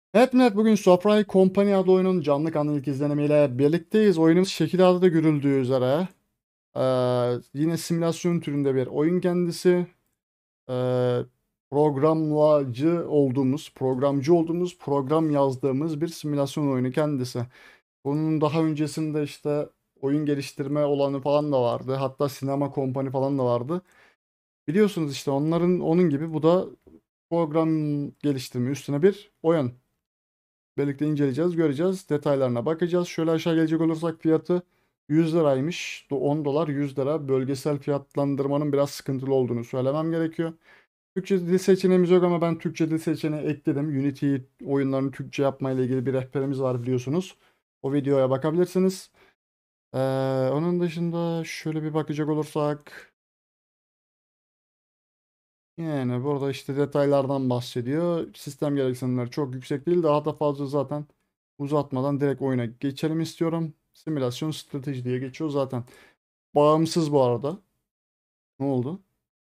Evet millet, bugün Sofray Company adlı oyunun canlı kanlı ilk izlenimiyle birlikteyiz. Oyunumuz şekil adı da görüldüğü üzere yine simülasyon türünde bir oyun kendisi. Ee, programcı olduğumuz, program yazdığımız bir simülasyon oyunu kendisi. Bunun daha öncesinde işte oyun geliştirme olanı falan da vardı. Hatta sinema kompani falan da vardı. Biliyorsunuz işte onun gibi bu da program geliştirme üstüne bir oyun. Birlikte inceleyeceğiz, göreceğiz. Detaylarına bakacağız. Şöyle aşağı gelecek olursak fiyatı 100 liraymış. 10 dolar 100 lira. Bölgesel fiyatlandırmanın biraz sıkıntılı olduğunu söylemem gerekiyor. Türkçe dil seçeneğimiz yok ama ben Türkçe dil seçeneği ekledim. Unity oyunlarını Türkçe yapma ile ilgili bir rehberimiz var biliyorsunuz. O videoya bakabilirsiniz. Ee, Onun dışında şöyle bir bakacak olursak yani burada işte detaylardan bahsediyor. Sistem gereksinimleri çok yüksek değil. Daha da fazla zaten uzatmadan direkt oyuna geçelim istiyorum. Simülasyon strateji diye geçiyor zaten. Bağımsız bu arada. Ne oldu?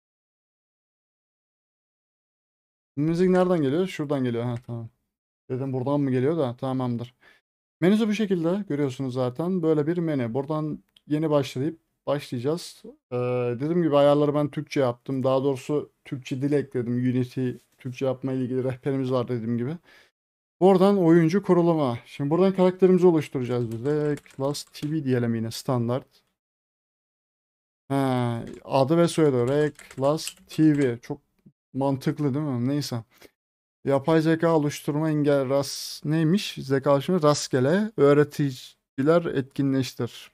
Müzik nereden geliyor? Şuradan geliyor. Ha, tamam. Dedim buradan mı geliyor da tamamdır. Menüsü bu şekilde görüyorsunuz zaten. Böyle bir menü. Buradan yeni başlayıp başlayacağız. Dediğim gibi ayarları ben Türkçe yaptım. Daha doğrusu Türkçe dil ekledim. Unity Türkçe yapma ile ilgili rehberimiz var dediğim gibi. Buradan oyuncu kuruluma. Şimdi buradan karakterimizi oluşturacağız biz de. Class TV diyelim yine standart. Ha, adı ve soyadı. Class TV. Çok mantıklı değil mi? Neyse. Yapay zeka oluşturma engel neymiş? Zeka oluşturma rastgele. Öğreticiler etkinleştir.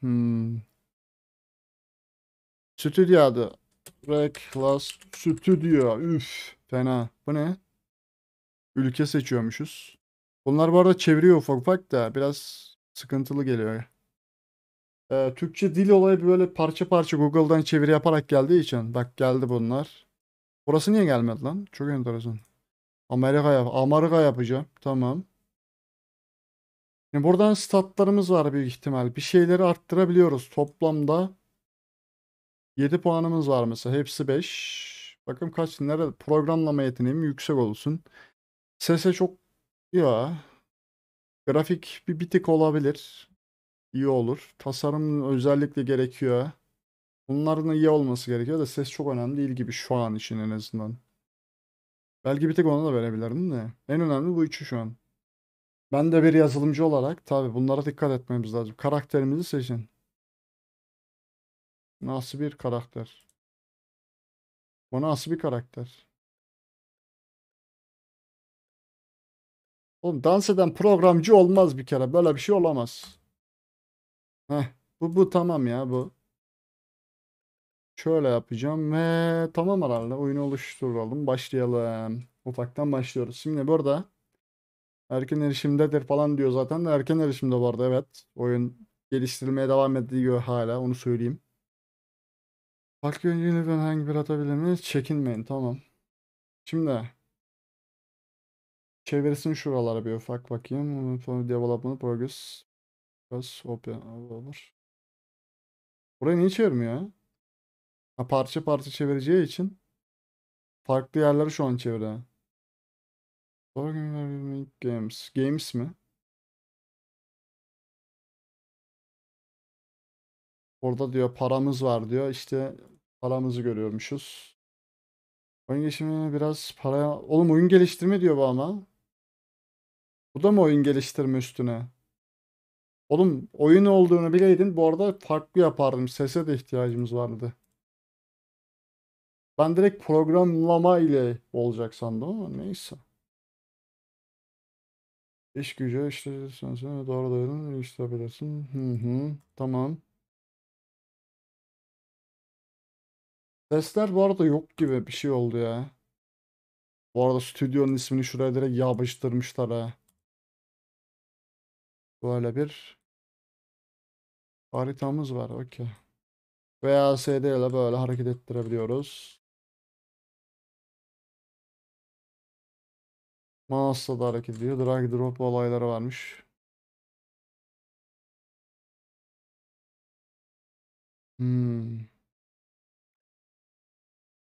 Stüdyo adı. Class Studio. Üf. Fena. Bu ne? Ülke seçiyormuşuz. Bunlar bu arada çeviriyor ufak ufak da biraz sıkıntılı geliyor. Türkçe dil olayı böyle parça parça Google'dan çeviri yaparak geldiği için. Bak geldi bunlar. Burası niye gelmedi lan? Çok enteresan. Amerika yapacağım. Tamam. Şimdi buradan statlarımız var büyük ihtimal. Bir şeyleri arttırabiliyoruz. Toplamda 7 puanımız var mesela. Hepsi 5. Bakın kaç nerede programlama yeteneğim yüksek olsun. Sese çok ya. Grafik bir tık olabilir. İyi olur. Tasarım özellikle gerekiyor. Bunların da iyi olması gerekiyor da ses çok önemli değil gibi şu an için en azından. Belki bir tek ona da verebilirdim de. En önemli bu üçü şu an. Ben de bir yazılımcı olarak tabii bunlara dikkat etmemiz lazım. Karakterimizi seçin. Nasıl bir karakter? Bu nasıl bir karakter? Oğlum dans eden programcı olmaz bir kere. Böyle bir şey olamaz. Heh, bu tamam ya bu. Şöyle yapacağım ve tamam herhalde. Oyunu oluşturalım. Başlayalım. Ufaktan başlıyoruz. Şimdi burada erken erişimdedir falan diyor zaten de erken erişimde bu arada evet. Oyun geliştirilmeye devam ediyor hala onu söyleyeyim. Farklı önceliğinden herhangi bir atabilir miyiz? Çekinmeyin tamam. Şimdi çevirsin şuralara bir ufak bakayım. Development progress. Biraz open olur. Burayı niye çevirmiyor ya? Ha, parça parça çevireceği için farklı yerleri şu an çeviriyor. Organizing Games. Games mi? Orada diyor paramız var diyor. İşte paramızı görüyormuşuz. Oyun geliştirme biraz para... Oğlum oyun geliştirme diyor bu ama. Bu da mı oyun geliştirme üstüne? Oğlum oyun olduğunu bileydin bu arada farklı yapardım. Sese de ihtiyacımız vardı. Ben direkt programlama ile olacak sandım ama neyse. İş gücü işte sen doğru doğru geliştirebilirsin. Hı hı. Tamam. Sesler bu arada yok gibi bir şey oldu ya. Bu arada stüdyonun ismini şuraya direkt yapıştırmışlar ha. Böyle bir haritamız var. Okey. Veya SD ile böyle hareket ettirebiliyoruz. Mouse'la da hareket ediyor. Drag drop olayları varmış. Hmm.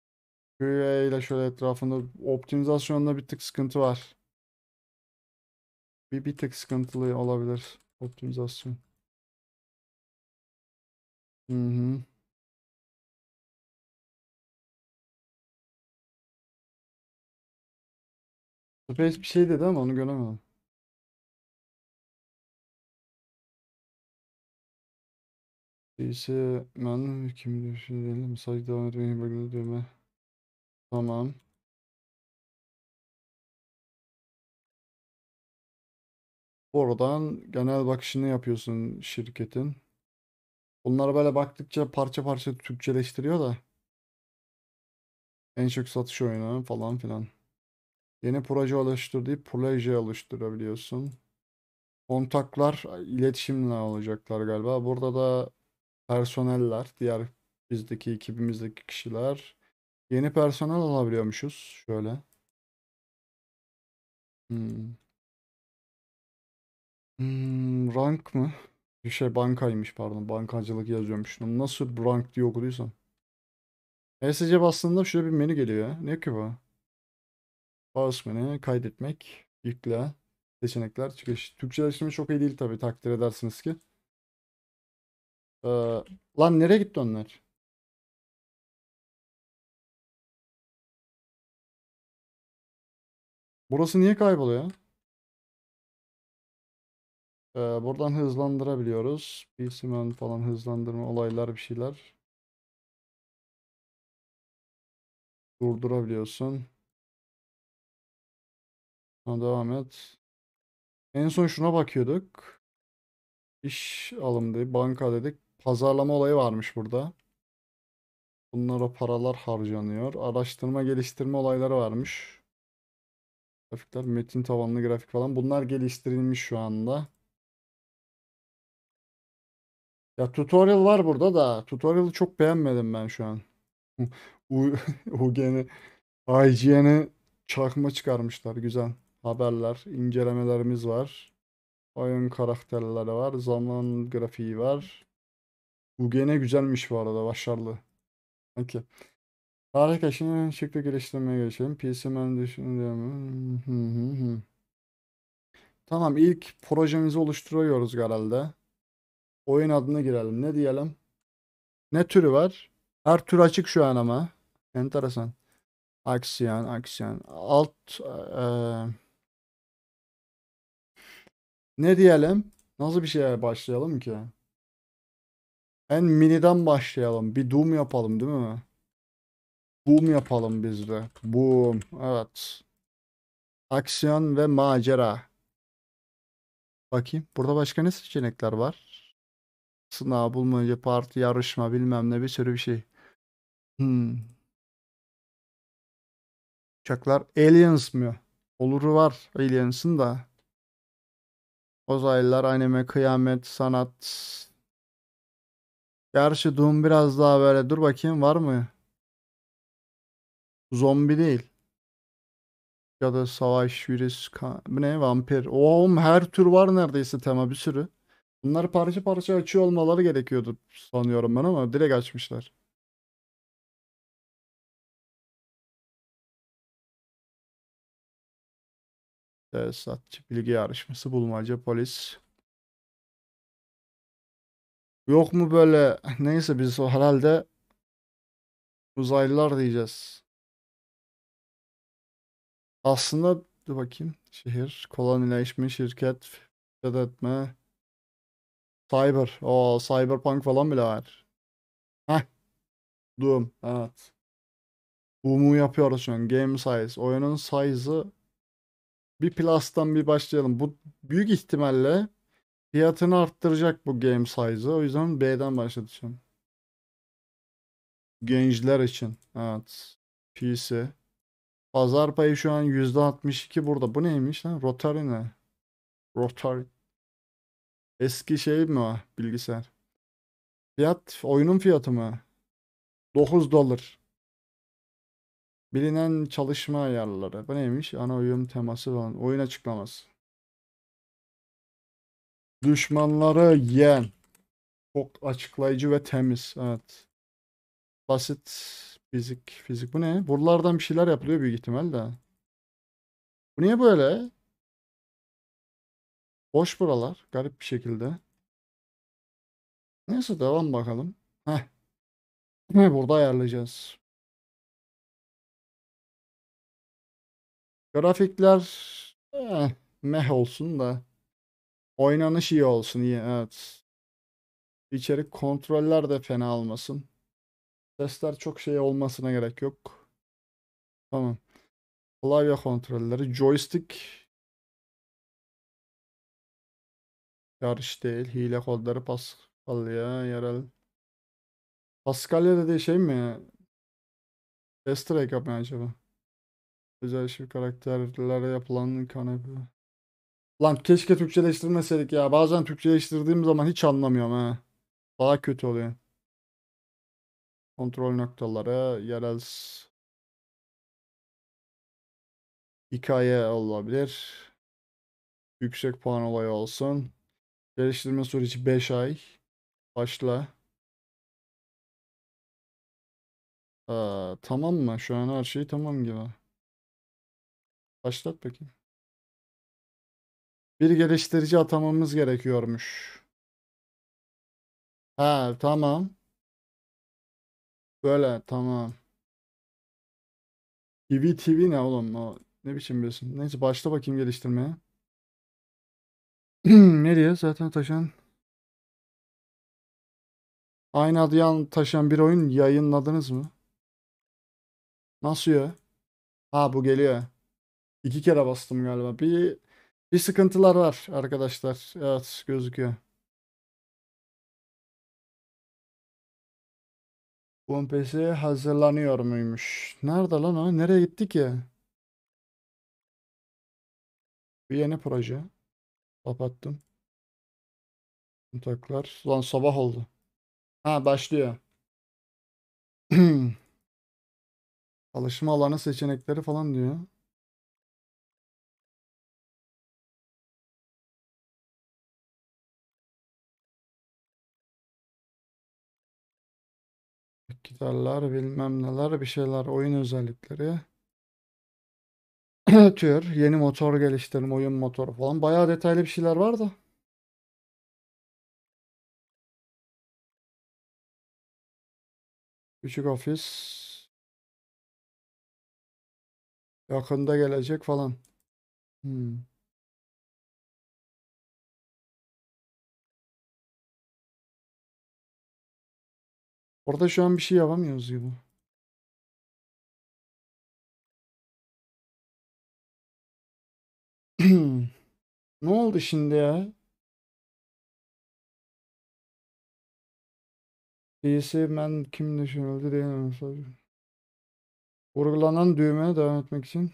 QA ile şöyle etrafında optimizasyonda bir tık sıkıntı var. Bir tık sıkıntılı olabilir optimizasyon. Hı hı. Space bir şey dedi ama onu göremedim. Ise ben kim düşünelim mesaj devam etmeyi bakın düğme. Tamam. Oradan genel bakışını yapıyorsun şirketin. Bunlar böyle baktıkça parça parça Türkçeleştiriyor da en çok satış oyunu falan filan. Yeni proje oluştur deyip proje oluşturabiliyorsun. Kontaklar iletişimle olacaklar galiba. Burada da personeller, diğer bizdeki ekibimizdeki kişiler. Yeni personel alabiliyormuşuz. Şöyle. Hmm. Rank mı? Bir şey bankaymış pardon. Bankacılık yazıyormuş. Nasıl rank diye okuduysam. ESC bastığında şöyle bir menü geliyor ya. Ne ki bu? Pause menü, kaydetmek, yükle, seçenekler, çıkış. Türkçeleştirme çok iyi değil tabii takdir edersiniz ki. Ee, lan nereye gitti onlar? Burası niye kayboluyor? Buradan hızlandırabiliyoruz. PCMan falan hızlandırma olaylar bir şeyler. Durdurabiliyorsun. Sonra devam et. En son şuna bakıyorduk. İş alımdı, banka dedik. Pazarlama olayı varmış burada. Bunlara paralar harcanıyor. Araştırma geliştirme olayları varmış. Grafikler, metin tabanlı grafik falan. Bunlar geliştirilmiş şu anda. Ya tutorial var burada da. Tutorial'ı çok beğenmedim ben şu an. U- UG'ni, IGN'i çakma çıkarmışlar. Güzel. Haberler, incelemelerimiz var. Oyun karakterleri var. Zaman grafiği var. UGN güzelmiş bu arada. Başarılı. Peki. Harika. Şimdi şıklı geliştirmeye geçelim. PC ben düşünüyorum. Hı hı hı. Tamam, ilk projemizi oluşturuyoruz herhalde. Oyun adına girelim. Ne diyelim? Ne türü var? Her tür açık şu an ama. Enteresan. Aksiyon, aksiyon. Ne diyelim? Nasıl bir şeye başlayalım ki? En miniden başlayalım. Bir Doom yapalım değil mi? Boom yapalım biz de. Boom. Evet. Aksiyon ve macera. Bakayım. Burada başka ne seçenekler var? Sınav, bulmaca, parti, yarışma, bilmem ne bir sürü bir şey. Hmm. Uçaklar Aliens mı? Oluru var Aliens'ın da. Uzaylılar, anime, kıyamet, sanat. Gerçi Doom biraz daha böyle. Dur bakayım var mı? Zombi değil. Ya da savaş, virüs, bu ne? Vampir. Oğlum her tür var neredeyse tema bir sürü. Bunları parça parça açıyor olmaları gerekiyordu sanıyorum ben ama direkt açmışlar. Tesisatçı, bilgi yarışması, bulmaca, polis. Yok mu böyle neyse biz o herhalde uzaylılar diyeceğiz. Aslında dur bakayım. Şehir, kolonileşme, şirket, fethetme, cyber. O cyberpunk falan bile var. Heh, Doom. Evet. Doom'u yapıyoruz şu an. Game size. Oyunun size'ı bir Plus'tan bir başlayalım. Bu büyük ihtimalle fiyatını arttıracak bu game size'ı. O yüzden B'den başlatacağım. Gençler için. Evet. PC. Pazar payı şu an %62 burada. Bu neymiş lan? Rotary ne? Rotary. Eski şey mi o? Bilgisayar. Fiyat, oyunun fiyatı mı? 9 dolar. Bilinen çalışma ayarları. Bu neymiş? Ana oyun teması falan. Oyun açıklaması. Düşmanları yen. Çok açıklayıcı ve temiz. Evet. Basit fizik. Fizik bu ne? Buralardan bir şeyler yapılıyor büyük ihtimal de. Bu niye böyle? Boş buralar. Garip bir şekilde. Neyse devam bakalım. Heh. Burada ayarlayacağız. Grafikler meh olsun da. Oynanış iyi olsun. İyi, evet. İçerik kontroller de fena olmasın. Sesler çok şey olmasına gerek yok. Tamam. Klavye kontrolleri. Joystick yarış değil. Hile kodları Paskalya yerel. Paskalya dediği şey mi? Easter egg mi acaba? Özel şif karakterlere yapılan kanepe. Lan keşke Türkçeleştirmeseydik ya. Bazen Türkçeleştirdiğim zaman hiç anlamıyorum ha. Daha kötü oluyor. Kontrol noktaları, yerel hikaye olabilir. Yüksek puan olayı olsun. Geliştirme süreci 5 ay. Başla. Tamam mı? Şu an her şey tamam gibi. Başlat bakayım. Bir geliştirici atamamız gerekiyormuş. Ha tamam. Böyle tamam. TV ne oğlum? O, ne biçim diyorsun? Neyse başla bakayım geliştirmeye. Nereye? Zaten taşan. Aynı adı taşıyan bir oyun yayınladınız mı? Nasıl ya? Ha bu geliyor. İki kere bastım galiba. Bir sıkıntılar var arkadaşlar. Evet gözüküyor. Bu PC hazırlanıyor muymuş? Nerede lan o? Nereye gitti ki? Bir yeni proje. Kapattım. Kontaklar. Lan sabah oldu. Ha başlıyor. Çalışma alanı seçenekleri falan diyor. Gitarlar bilmem neler bir şeyler oyun özellikleri. Tür yeni motor geliştirme oyun motoru falan. Bayağı detaylı bir şeyler var da. Küçük ofis. Yakında gelecek falan. Hmm. Orada şu an bir şey yapamıyoruz gibi. Ne oldu şimdi ya? DC ben kim düşünüldü diye mesaj. Vurgulanan düğmeye devam etmek için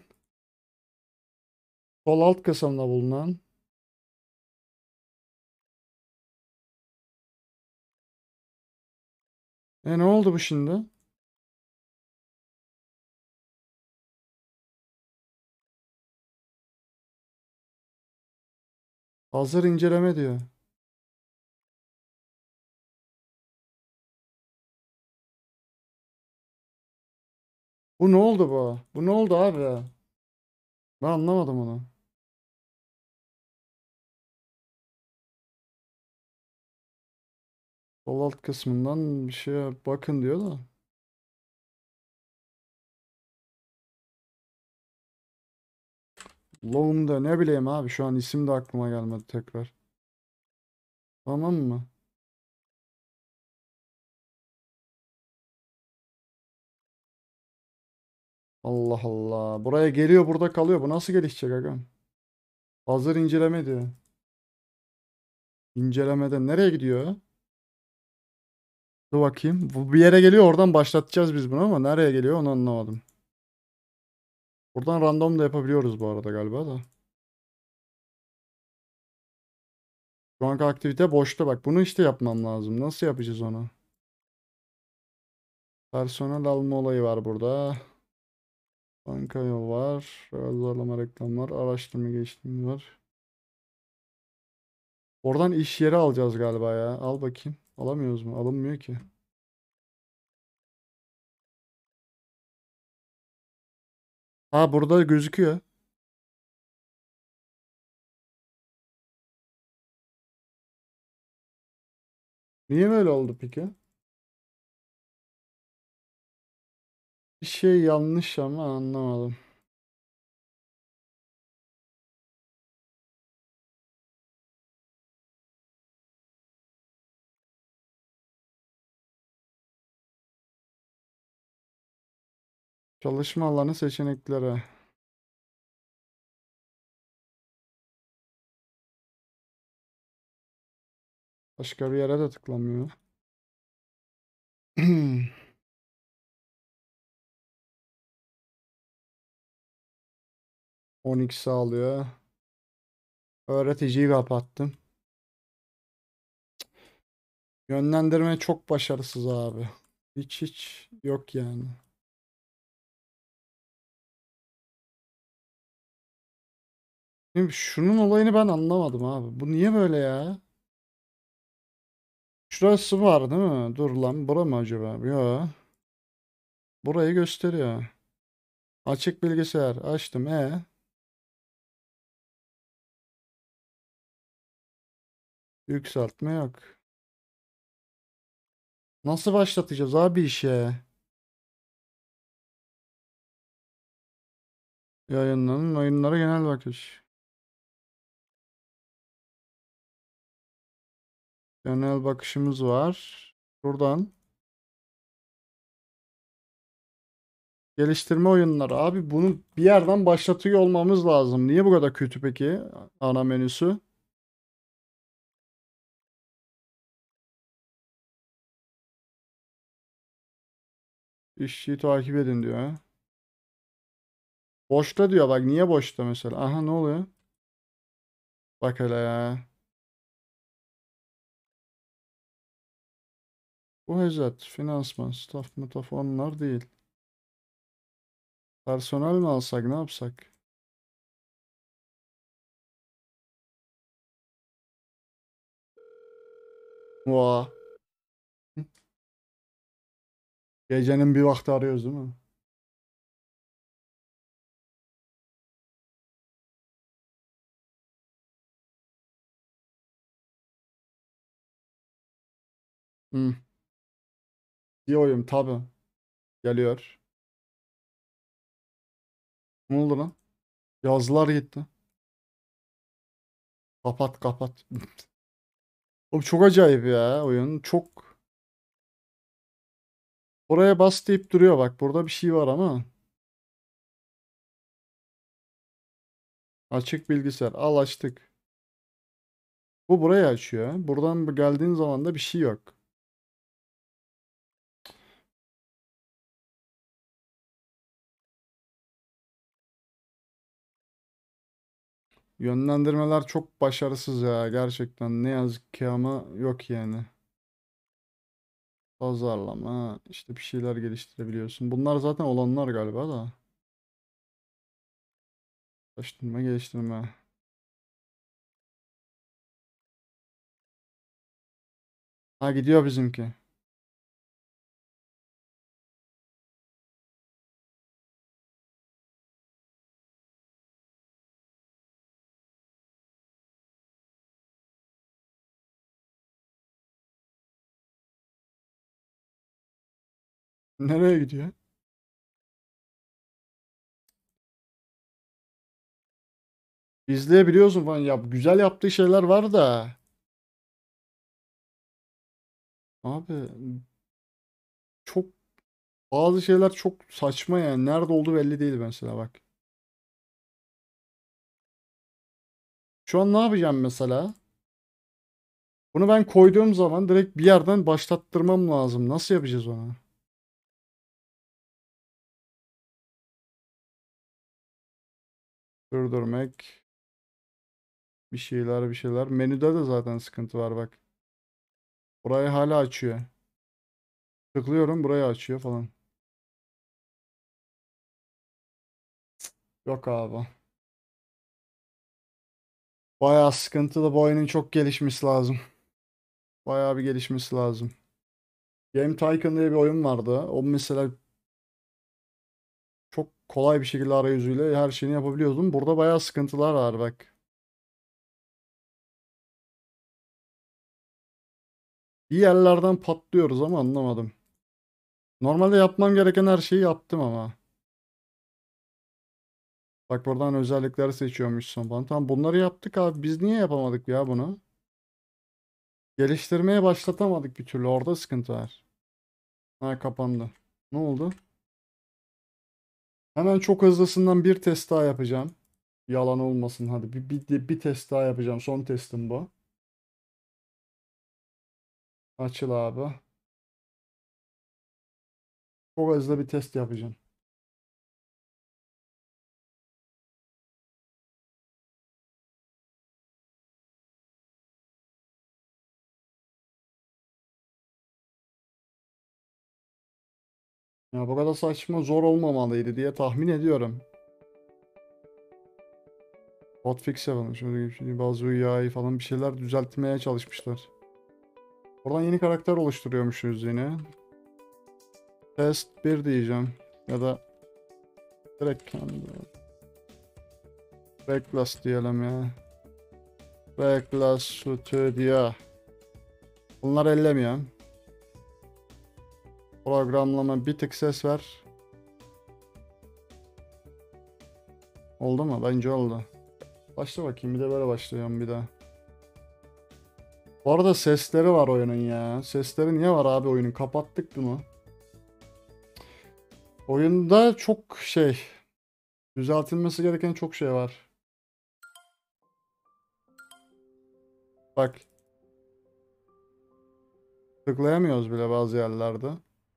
sol alt kısımda bulunan. Ne oldu bu şimdi? Hazır inceleme diyor. Bu ne oldu bu? Bu ne oldu abi? Ben anlamadım onu. Sol alt kısmından bir şeye bakın diyor da. Low'unda ne bileyim abi şu an isim de aklıma gelmedi tekrar. Tamam mı? Allah Allah. Buraya geliyor burada kalıyor. Bu nasıl gelişecek agam? Hazır inceleme diyor. İncelemeden nereye gidiyor? Dur bakayım. Bu bir yere geliyor oradan başlatacağız biz bunu ama nereye geliyor onu anlamadım. Buradan random da yapabiliyoruz bu arada galiba da. Şu anki aktivite boşta bak. Bunu işte yapmam lazım. Nasıl yapacağız onu? Personel alma olayı var burada. Banka yol var. Pazarlama reklam var. Araştırma geliştirme var. Oradan iş yeri alacağız galiba ya. Al bakayım. Alamıyoruz mu? Alınmıyor ki. Ha burada gözüküyor. Niye böyle oldu peki? Bir şey yanlış ama anlamadım. Çalışma alanı seçenekleri. Başka bir yere de tıklamıyor. 12 sağlıyor. Öğreticiyi kapattım. Yönlendirme çok başarısız abi. Hiç yok yani. Şimdi şunun olayını ben anlamadım abi. Bu niye böyle ya? Şurası var değil mi? Dur lan bura mı acaba? Yo. Burayı gösteriyor. Açık bilgisayar açtım. Yükseltme yok. Nasıl başlatacağız abi işe? Yayınlanın oyunlara genel bakış. Genel bakışımız var. Buradan geliştirme oyunları. Abi bunu bir yerden başlatıyor olmamız lazım. Niye bu kadar kötü peki? Ana menüsü. İşçiyi takip edin diyor. Boşta diyor bak niye boşta mesela? Aha ne oluyor? Bak hele ya. Bu hezat, finansman, staff, mutaf onlar değil. Personel mi alsak ne yapsak? Vaa. Gecenin bir vakti arıyoruz değil mi? Hı. İyi oyun tabi. Geliyor. Ne oldu lan? Yazılar gitti. Kapat kapat. Oğlum çok acayip ya oyun. Çok. Oraya bas deyip duruyor bak. Burada bir şey var ama. Açık bilgisayar. Al açtık. Bu burayı açıyor. Buradan geldiğin zaman da bir şey yok. Yönlendirmeler çok başarısız ya gerçekten. Ne yazık ki ama yok yani. Pazarlama işte bir şeyler geliştirebiliyorsun. Bunlar zaten olanlar galiba da. Geliştirme geliştirme. Ha gidiyor bizimki. Nereye gidiyor? İzleyebiliyorsun falan. Ya güzel yaptığı şeyler var da. Abi çok bazı şeyler çok saçma yani. Nerede olduğu belli değil mesela bak. Şu an ne yapacağım mesela? Bunu ben koyduğum zaman direkt bir yerden başlattırmam lazım. Nasıl yapacağız onu? Durdurmak. Bir şeyler bir şeyler. Menüde de zaten sıkıntı var bak. Burayı hala açıyor. Tıklıyorum burayı açıyor falan. Yok abi. Bayağı sıkıntılı bu oyunun çok gelişmesi lazım. Bayağı bir gelişmesi lazım. Game Tycoon diye bir oyun vardı. O mesela çok kolay bir şekilde arayüzüyle her şeyini yapabiliyordum. Burada bayağı sıkıntılar var bak. Bir yerlerden patlıyoruz ama anlamadım. Normalde yapmam gereken her şeyi yaptım ama. Bak buradan özellikleri seçiyormuşsun falan. Tamam bunları yaptık abi. Biz niye yapamadık ya bunu? Geliştirmeye başlatamadık bir türlü. Orada sıkıntı var. Ha kapandı. Ne oldu? Hemen çok hızlısından bir test daha yapacağım. Yalan olmasın hadi. Bir test daha yapacağım. Son testim bu. Açıl abi. Çok hızlı bir test yapacağım. Ya bu kadar saçma zor olmamalıydı diye tahmin ediyorum. Hotfix yapalım. Şöyle bir şey, bazı UI falan bir şeyler düzeltmeye çalışmışlar. Oradan yeni karakter oluşturuyormuşuz yine. Test bir diyeceğim. Ya da direkt kendi. Reckless diyelim ya. Reckless Studio. Bunlar ellemiyorum. Programlama bir tık ses ver. Oldu mu? Bence oldu. Başla bakayım bir de böyle başlayalım bir daha. Bu arada sesleri var oyunun ya. Sesleri niye var abi oyunun? Kapattık bunu. Oyunda çok şey. Düzeltilmesi gereken çok şey var. Bak. Tıklayamıyoruz bile bazı yerlerde.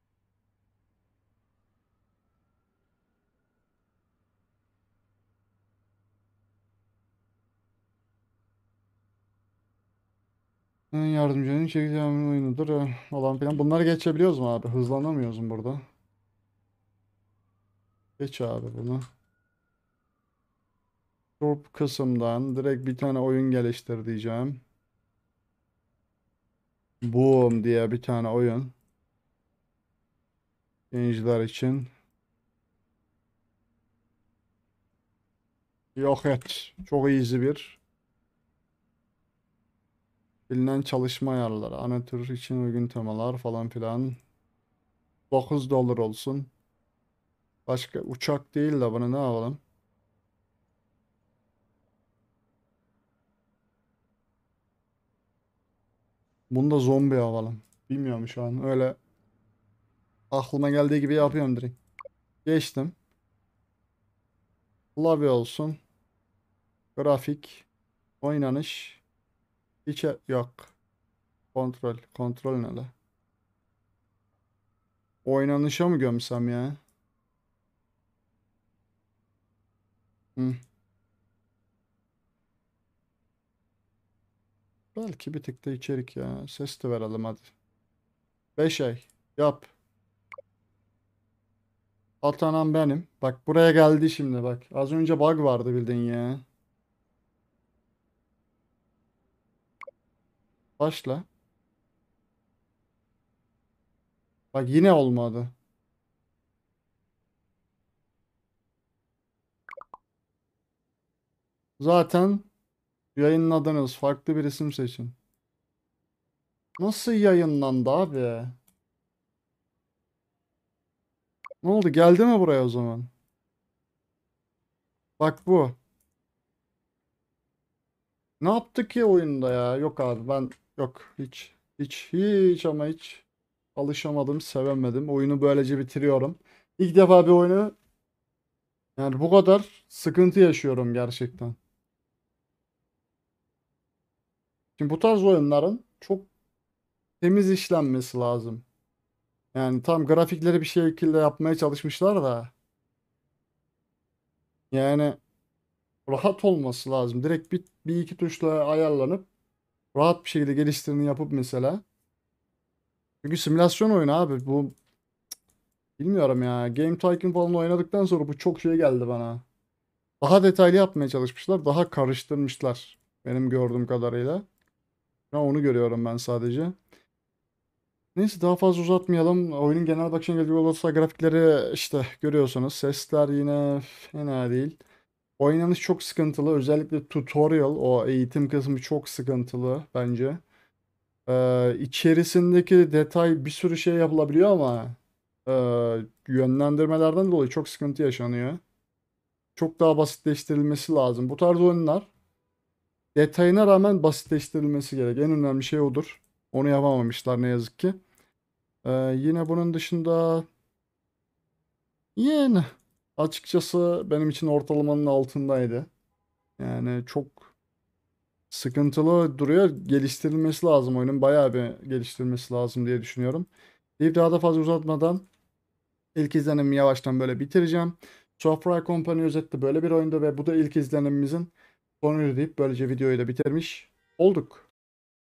En yardımcının çekici oyunudur falan filan. Bunları geçebiliyoruz mu abi? Hızlanamıyoruz mu burada? Geç abi bunu. Bu kısımdan direkt bir tane oyun geliştir diyeceğim. Boom diye bir tane oyun. Gençler için. Yok et. Çok easy bir. Bilinen çalışma ayarları. Ana tür için uygun temalar falan filan. 9 dolar olsun. Başka uçak değil de bunu ne alalım? Bunu da zombi alalım. Bilmiyorum şu an. Öyle aklıma geldiği gibi yapıyorum direkt. Geçtim. Klavye olsun. Grafik. Oynanış. Yok. Kontrol. Kontrol ne la? Oynanışa mı gömsem ya? Hı. Belki bir tık da içerik ya. Ses de verelim hadi. 5 ay. Yap. Atanan benim. Bak buraya geldi şimdi bak. Az önce bug vardı bildin ya. Başla. Bak yine olmadı. Zaten yayınladınız. Farklı bir isim seçin. Nasıl yayınlandı abi? Ne oldu? Geldi mi buraya o zaman? Bak bu. Ne yaptı ki oyunda ya? Yok abi ben yok hiç ama hiç alışamadım, sevemedim. Oyunu böylece bitiriyorum. İlk defa bir oyunu yani bu kadar sıkıntı yaşıyorum gerçekten. Şimdi bu tarz oyunların çok temiz işlenmesi lazım. Yani tam grafikleri bir şekilde yapmaya çalışmışlar da yani rahat olması lazım. Direkt bir iki tuşla ayarlanıp rahat bir şekilde geliştirini yapıp mesela. Çünkü simülasyon oyunu abi bu bilmiyorum ya. Game Tycoon falan oynadıktan sonra bu çok şey geldi bana. Daha detaylı yapmaya çalışmışlar. Daha karıştırmışlar. Benim gördüğüm kadarıyla. Ya onu görüyorum ben sadece. Neyse daha fazla uzatmayalım. Oyunun genel bakışına gelecek olursa grafikleri işte görüyorsunuz. Sesler yine fena değil. Oynanış çok sıkıntılı. Özellikle tutorial o eğitim kısmı çok sıkıntılı bence. İçerisindeki detay bir sürü şey yapılabiliyor ama yönlendirmelerden dolayı çok sıkıntı yaşanıyor. Çok daha basitleştirilmesi lazım. Bu tarz oyunlar detayına rağmen basitleştirilmesi gerek. En önemli şey odur. Onu yapamamışlar ne yazık ki. Yine bunun dışında yine açıkçası benim için ortalamanın altındaydı. Yani çok sıkıntılı duruyor. Geliştirilmesi lazım oyunun. Bayağı bir geliştirilmesi lazım diye düşünüyorum. Deyip daha da fazla uzatmadan ilk izlenimimi yavaştan böyle bitireceğim. Sofra Company özetle böyle bir oyundu ve bu da ilk izlenimimizin sonuydu deyip böylece videoyu da bitirmiş olduk.